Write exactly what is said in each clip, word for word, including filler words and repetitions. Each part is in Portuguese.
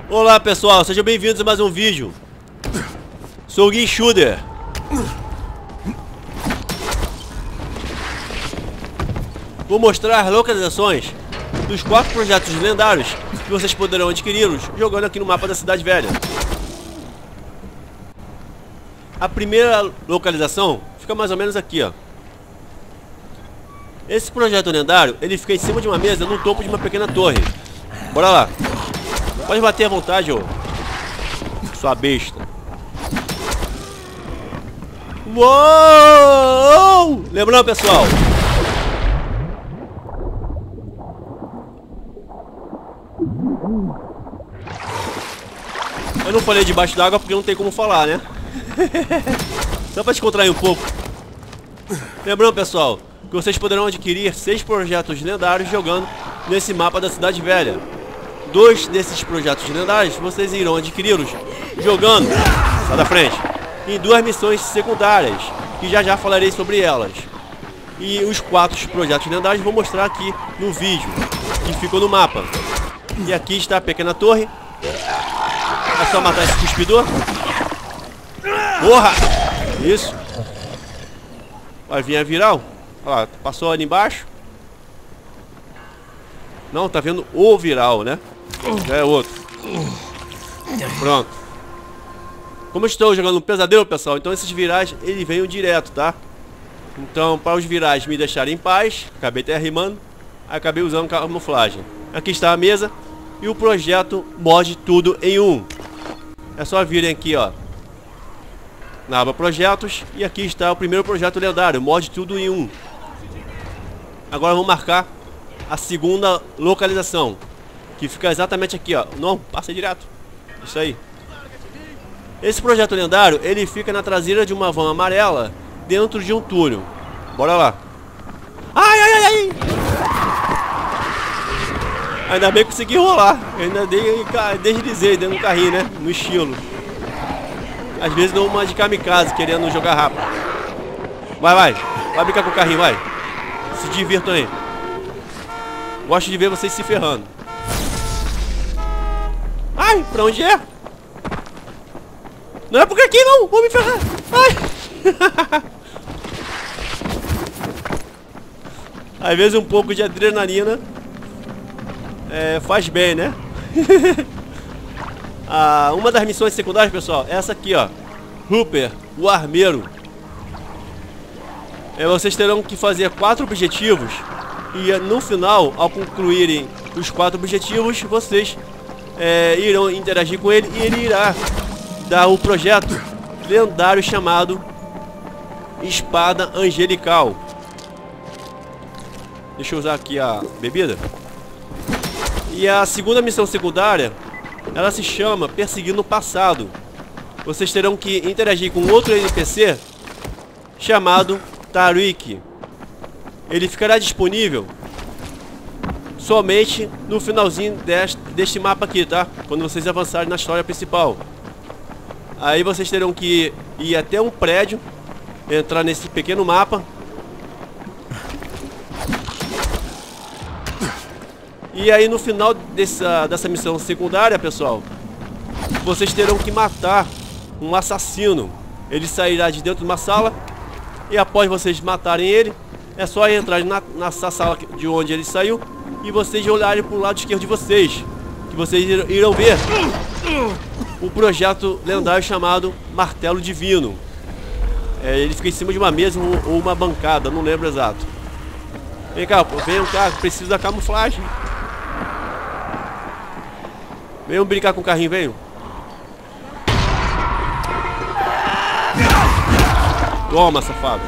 Olá pessoal, sejam bem-vindos a mais um vídeo. Sou o Guinchuder. Vou mostrar as localizações dos quatro projetos lendários que vocês poderão adquiri-los jogando aqui no mapa da Cidade Velha. A primeira localização fica mais ou menos aqui, ó. Esse projeto lendário, ele fica em cima de uma mesa no topo de uma pequena torre. Bora lá. Pode bater à vontade, ô sua besta. Uou! Lembrando, pessoal, eu não falei debaixo d'água porque não tem como falar, né? Só pra descontrair um pouco. Lembrando, pessoal, que vocês poderão adquirir seis projetos lendários jogando nesse mapa da Cidade Velha. Dois desses projetos lendários vocês irão adquiri-los jogando, sai da frente, em duas missões secundárias, que já já falarei sobre elas. E os quatro projetos lendários vou mostrar aqui no vídeo, que ficam no mapa. E aqui está a pequena torre. É só matar esse cuspidor. Porra! Isso. Vai vir a viral. Olha lá, passou ali embaixo. Não, tá vendo o viral, né? Já é outro. Pronto. Como eu estou jogando um pesadelo, pessoal, então esses virais, ele veio direto, tá? Então, para os virais me deixarem em paz, acabei até rimando, acabei usando camuflagem. Aqui está a mesa e o projeto mod tudo em um. É só virem aqui, ó, na aba projetos, e aqui está o primeiro projeto lendário, mod tudo em um. Agora vamos marcar a segunda localização, que fica exatamente aqui, ó. Não, passa direto. Isso aí. Esse projeto lendário, ele fica na traseira de uma van amarela, dentro de um túnel. Bora lá. Ai, ai, ai, ai. Ainda bem que consegui rolar. Eu ainda dei, deslizei dentro do carrinho, né? No estilo. Às vezes dou uma de kamikaze, querendo jogar rápido. Vai, vai. Vai brincar com o carrinho, vai. Se divirtam aí. Gosto de ver vocês se ferrando. Ai, pra onde é? Não é por aqui não, vou me ferrar. Ai. Às vezes um pouco de adrenalina é, faz bem, né? ah, uma das missões secundárias, pessoal, é essa aqui, ó. Hooper, o armeiro. É, vocês terão que fazer quatro objetivos. E no final, ao concluírem os quatro objetivos, vocês é, irão interagir com ele e ele irá dar o projeto lendário chamado Espada Angelical. Deixa eu usar aqui a bebida. E a segunda missão secundária, ela se chama Perseguindo o Passado. Vocês terão que interagir com outro N P C chamado Tariq. Ele ficará disponível somente no finalzinho deste, deste mapa aqui, tá? Quando vocês avançarem na história principal. Aí vocês terão que ir até um prédio, entrar nesse pequeno mapa. E aí no final dessa, dessa missão secundária, pessoal, vocês terão que matar um assassino. Ele sairá de dentro de uma sala. E após vocês matarem ele, é só entrar na, nessa sala de onde ele saiu e vocês olharem para o lado esquerdo de vocês, que vocês irão ver o projeto lendário chamado Martelo Divino. É, ele fica em cima de uma mesa ou uma bancada, não lembro exato. Vem cá, venham cá, preciso da camuflagem. Venham brincar com o carrinho, venham. Toma, safado.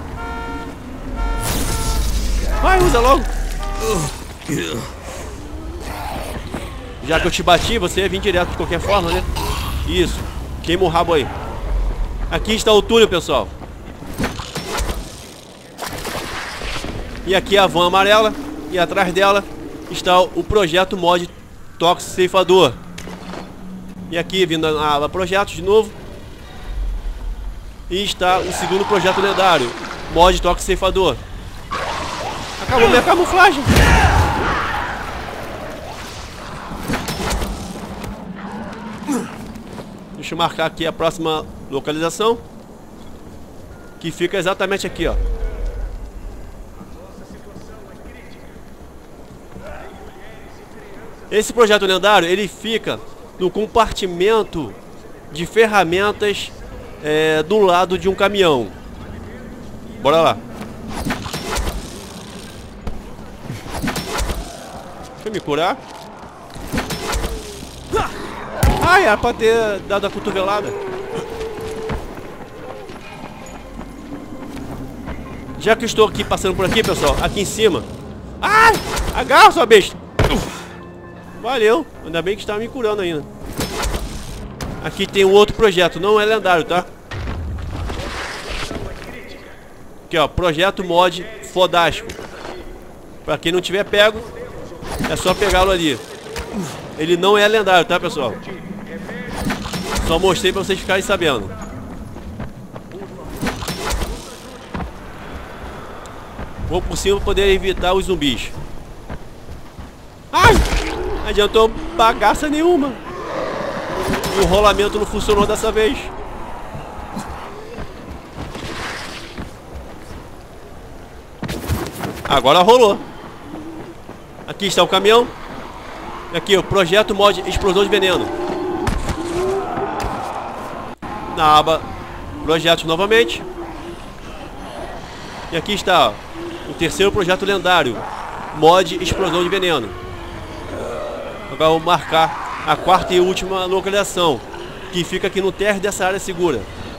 Vai, usa logo. Já que eu te bati, você ia vir direto de qualquer forma, né? Isso. Queima o rabo aí. Aqui está o túnel, pessoal. E aqui é a van amarela. E atrás dela está o projeto mod Tox Ceifador. E aqui, vindo a aba projetos de novo. E está o segundo projeto lendário, mod Tox Ceifador. Acabou minha camuflagem. Deixa eu marcar aqui a próxima localização, que fica exatamente aqui, ó. Esse projeto lendário, ele fica no compartimento de ferramentas é, do lado de um caminhão. Bora lá. Deixa eu me curar. Ai, era pra ter dado a cotovelada. Já que eu estou aqui passando por aqui, pessoal, aqui em cima. Ai, agarra, sua besta. Valeu, ainda bem que está me curando ainda. Aqui tem um outro projeto, não é lendário, tá? Aqui, ó, projeto mod fodástico. Pra quem não tiver pego, é só pegá-lo ali. Ele não é lendário, tá, pessoal? Só mostrei pra vocês ficarem sabendo. Vou por cima pra poder evitar os zumbis. Ai! Não adiantou bagaça nenhuma. O rolamento não funcionou dessa vez. Agora rolou. Aqui está o caminhão. Aqui o projeto mod explosão de veneno. Na aba projetos novamente. E aqui está, ó, o terceiro projeto lendário, mod explosão de veneno. Agora vou marcar a quarta e última localização, que fica aqui no térreo dessa área segura.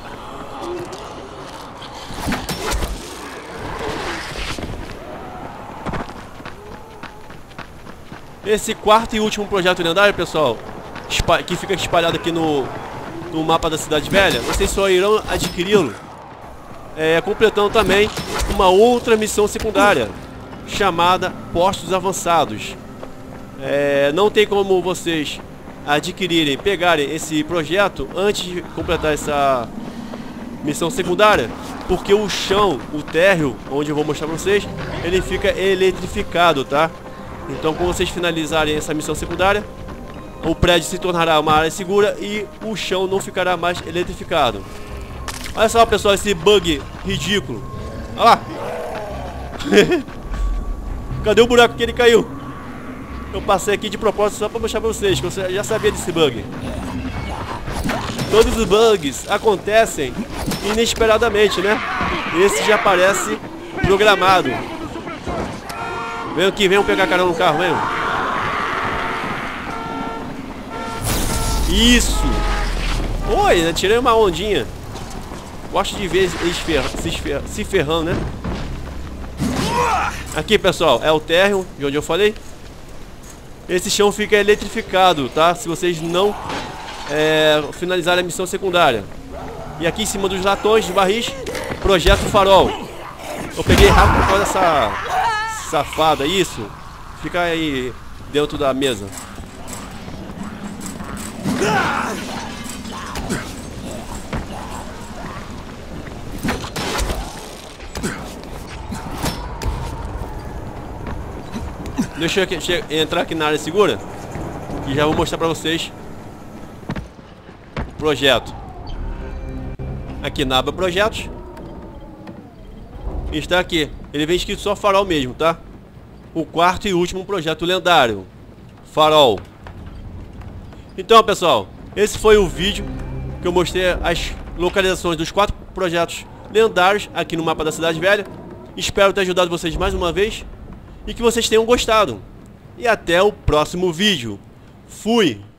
Esse quarto e último projeto lendário, pessoal, que fica espalhado aqui no, no mapa da Cidade Velha, vocês só irão adquiri-lo é, completando também uma outra missão secundária, chamada Postos Avançados. É, não tem como vocês adquirirem, pegarem esse projeto antes de completar essa missão secundária, porque o chão, o térreo, onde eu vou mostrar pra vocês, ele fica eletrificado, tá? Então, quando vocês finalizarem essa missão secundária, o prédio se tornará uma área segura e o chão não ficará mais eletrificado. Olha só, pessoal, esse bug ridículo. Olha lá. Cadê o buraco que ele caiu? Eu passei aqui de propósito só para mostrar para vocês, que eu já sabia desse bug. Todos os bugs acontecem inesperadamente, né? Esse já parece programado. Vem aqui, venham pegar carão no carro, venham. Isso! Oi, né? Tirei uma ondinha. Gosto de ver eles ferra se, ferra se ferrando, né? Aqui, pessoal, é o térreo de onde eu falei. Esse chão fica eletrificado, tá? Se vocês não é, finalizarem a missão secundária. E aqui em cima dos latões de barris, projeto farol. Eu peguei rápido por causa dessa safada, isso. Fica aí dentro da mesa. Deixa eu aqui, entrar aqui na área segura e já vou mostrar pra vocês o projeto. Aqui na aba projetos está aqui, ele vem escrito só farol mesmo, tá? O quarto e último projeto lendário, farol. Então, pessoal, esse foi o vídeo que eu mostrei as localizações dos quatro projetos lendários aqui no mapa da Cidade Velha. Espero ter ajudado vocês mais uma vez e que vocês tenham gostado. E até o próximo vídeo. Fui!